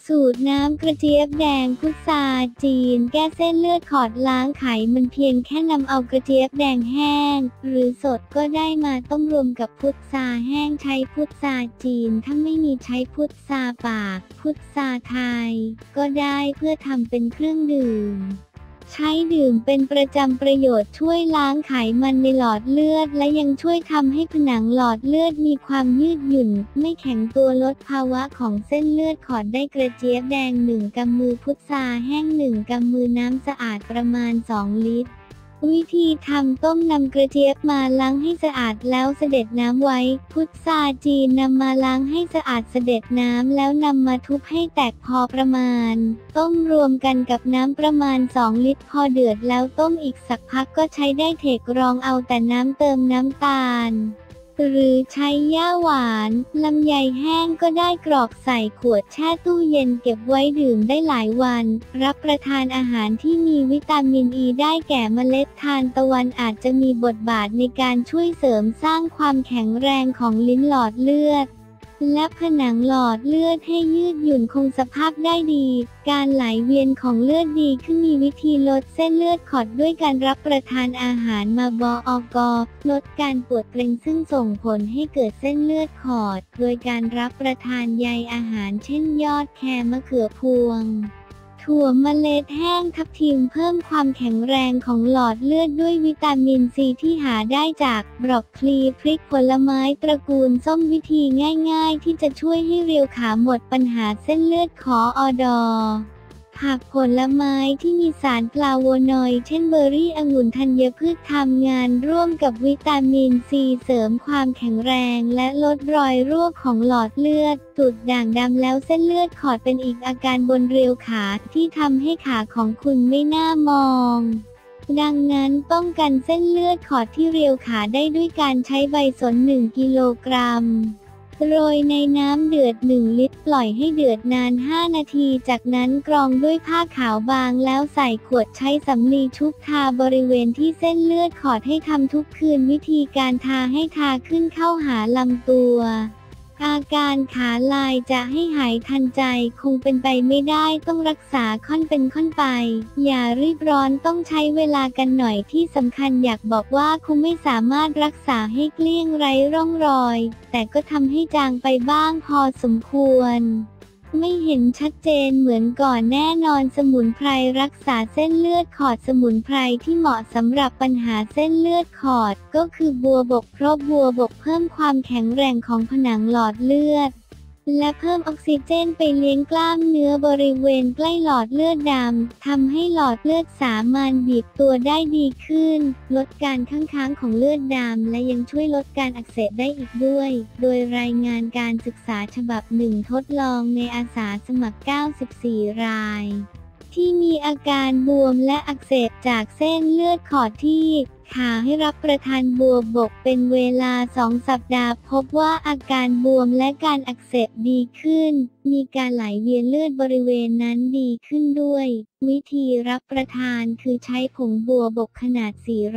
สูตรน้ำกระเจี๊ยบแดงพุทราจีนแก้เส้นเลือดขอดล้างไขมันเพียงแค่นำเอากระเจี๊ยบแดงแห้งหรือสดก็ได้มาต้มรวมกับพุทราแห้งใช้พุทราจีนถ้าไม่มีใช้พุทราปากพุทราไทยก็ได้เพื่อทำเป็นเครื่องดื่มใช้ดื่มเป็นประจำประโยชน์ช่วยล้างไขมันในหลอดเลือดและยังช่วยทำให้ผนังหลอดเลือดมีความยืดหยุ่นไม่แข็งตัวลดภาวะของเส้นเลือดขอดได้กระเจี๊ยบแดง1 กำมือพุทราแห้ง1 กำมือน้ำสะอาดประมาณ2 ลิตรวิธีทำต้มนำกระเจี๊ยบมาล้างให้สะอาดแล้วเสด็จน้ำไว้พุทราจีนนำมาล้างให้สะอาดเสด็จน้ำแล้วนำมาทุบให้แตกพอประมาณต้มรวมกันกับน้ำประมาณ2 ลิตรพอเดือดแล้วต้มอีกสักพักก็ใช้ได้เทกรองเอาแต่น้ำเติมน้ำตาลหรือใช้หญ้าหวานลำไยแห้งก็ได้กรอกใส่ขวดแช่ตู้เย็นเก็บไว้ดื่มได้หลายวันรับประทานอาหารที่มีวิตามินอีได้แก่เมล็ดทานตะวันอาจจะมีบทบาทในการช่วยเสริมสร้างความแข็งแรงของลิ้นหลอดเลือดและผนังหลอดเลือดให้ยืดหยุ่นคงสภาพได้ดีการไหลเวียนของเลือดดีขึ้นมีวิธีลดเส้นเลือดขอดด้วยการรับประทานอาหารมาบอกลดการปวดเกร็งซึ่งส่งผลให้เกิดเส้นเลือดขอดโดยการรับประทานใยอาหารเช่นยอดแคมะเขือพวงถั่วเมล็ดแห้งทับทิมเพิ่มความแข็งแรงของหลอดเลือดด้วยวิตามินซีที่หาได้จากบรอกโคลีพริกผลไม้ตระกูลส้มวิธีง่ายๆที่จะช่วยให้เรียวขาหมดปัญหาเส้นเลือดขอดผักผลไม้ที่มีสารฟลาโวนอยด์เช่นเบอร์รี่องุ่นธัญพืชทำงานร่วมกับวิตามินซีเสริมความแข็งแรงและลดรอยรั่วของหลอดเลือดตุดด่างดำแล้วเส้นเลือดขอดเป็นอีกอาการบนเรียวขาที่ทำให้ขาของคุณไม่น่ามองดังนั้นป้องกันเส้นเลือดขอดที่เรียวขาได้ด้วยการใช้ใบสน1 กิโลกรัมโรยในน้ำเดือด1 ลิตรปล่อยให้เดือดนาน5 นาทีจากนั้นกรองด้วยผ้าขาวบางแล้วใส่ขวดใช้สำลีชุบทาบริเวณที่เส้นเลือดขอดให้ทำทุกคืนวิธีการทาให้ทาขึ้นเข้าหาลำตัวอาการขาลายจะให้หายทันใจคงเป็นไปไม่ได้ต้องรักษาค่อนเป็นค่อนไปอย่ารีบร้อนต้องใช้เวลากันหน่อยที่สำคัญอยากบอกว่าคงไม่สามารถรักษาให้เกลี้ยงไร้ร่องรอยแต่ก็ทำให้จางไปบ้างพอสมควรไม่เห็นชัดเจนเหมือนก่อนแน่นอนสมุนไพรรักษาเส้นเลือดขอดสมุนไพรที่เหมาะสำหรับปัญหาเส้นเลือดขอดก็คือบัวบกเพราะบัวบกเพิ่มความแข็งแรงของผนังหลอดเลือดและเพิ่มออกซิเจนไปเลี้ยงกล้ามเนื้อบริเวณใกล้หลอดเลือดดำทำให้หลอดเลือดสามารถบีบตัวได้ดีขึ้นลดการค้างของเลือดดำและยังช่วยลดการอักเสบได้อีกด้วยโดยรายงานการศึกษาฉบับ1ทดลองในอาสาสมัคร94 รายที่มีอาการบวมและอักเสบจากเส้นเลือดขอดที่ขาให้รับประทานบัวบกเป็นเวลา2 สัปดาห์พบว่าอาการบวมและการอักเสบดีขึ้นมีการไหลเวียนเลือดบริเวณนั้นดีขึ้นด้วยวิธีรับประทานคือใช้ผงบัวบกขนาด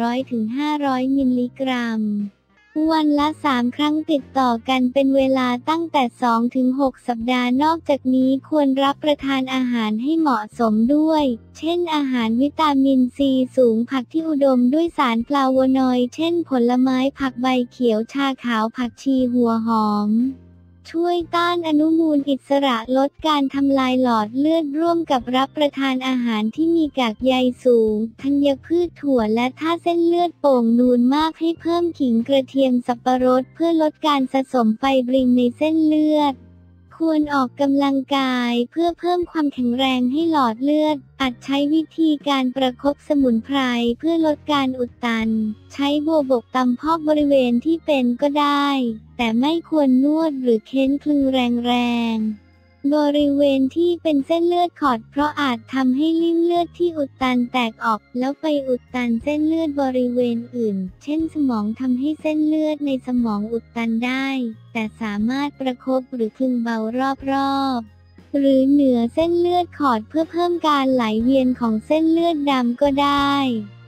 400-500 มิลลิกรัมวันละ3 ครั้งติดต่อกันเป็นเวลาตั้งแต่2-6 สัปดาห์นอกจากนี้ควรรับประทานอาหารให้เหมาะสมด้วยเช่นอาหารวิตามินซีสูงผักที่อุดมด้วยสารฟลาโวนอยด์เช่นผลไม้ผักใบเขียวชาขาวผักชีหัวหอมช่วยต้านอนุมูลอิสระลดการทำลายหลอดเลือดร่วมกับรับประทานอาหารที่มีกากใยสูงธัญพืชถั่วและถ้าเส้นเลือดโป่งนูนมากให้เพิ่มขิงกระเทียมสับปะรดเพื่อลดการสะสมไฟบรินในเส้นเลือดควรออกกำลังกายเพื่อเพิ่มความแข็งแรงให้หลอดเลือดอาจใช้วิธีการประคบสมุนไพรเพื่อลดการอุดตันใช้บัวบกตำพอกบริเวณที่เป็นก็ได้แต่ไม่ควรนวดหรือเค้นคลึงแรงบริเวณที่เป็นเส้นเลือดขอดเพราะอาจทำให้ลิ่มเลือดที่อุดตันแตกออกแล้วไปอุดตันเส้นเลือดบริเวณอื่นเช่นสมองทำให้เส้นเลือดในสมองอุดตันได้แต่สามารถประคบหรือคลึงเบารอบๆหรือเหนือเส้นเลือดขอดเพื่อเพิ่มการไหลเวียนของเส้นเลือดดำก็ได้